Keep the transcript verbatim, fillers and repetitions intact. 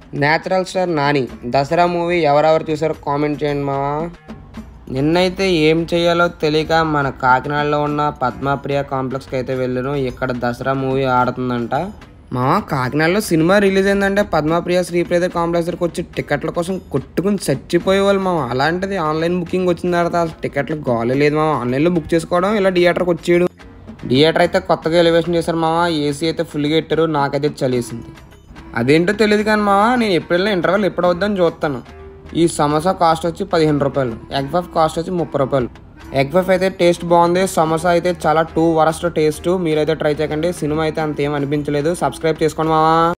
Natural star Nani Dasara movie ఎవరెవరు చూసారో comment చేయండి మావా. నిన్నైతే ఏం చేయాలో తెలియక మన కాకినాడలో ఉన్న పద్మప్రియ కాంప్లెక్స్కి అయితే వెళ్ళాను. ఇక్కడ దసరా మూవీ ఆడుతుందంట మావా. కాకినాడలో సినిమా రిలీజ్ అయిందంటే పద్మప్రియ శ్రీప్రియ కాంప్లెక్స్ దగ్గరికి వచ్చి టికెట్ల కోసం కొట్టుకుని చచ్చిపోయేవాళ్ళు మావా. అలాంటిది ఆన్లైన్ బుకింగ్ వచ్చిన తర్వాత అసలు టికెట్లు గోలే లేదు మావా. ఆన్లైన్లో బుక్ చేసుకోవడం, ఇలా థియేటర్కి వచ్చేయడం. థియేటర్ అయితే కొత్తగా ఎలివేషన్ చేశారు మావా. ఏసీ అయితే ఫుల్గా పెట్టారు. నాకైతే చలేసింది. అదేంటో తెలియదు కానీ మావా, నేను ఎప్పుడైనా ఇంటర్వెల్ ఎప్పుడు అవుద్దని చూస్తాను. ఈ సమోసా కాస్ట్ వచ్చి పదిహేను రూపాయలు, ఎగ్ పఫ్ కాస్ట్ వచ్చి ముప్పై రూపాయలు. ఎగ్ పఫ్ అయితే టేస్ట్ బాగుంది, సమోసా అయితే చాలా టూ వరస్ట్ టేస్ట్. మీరైతే ట్రై చేయకండి. సినిమా అయితే అంతేం అనిపించలేదు. సబ్స్క్రైబ్ చేసుకోండి మావా.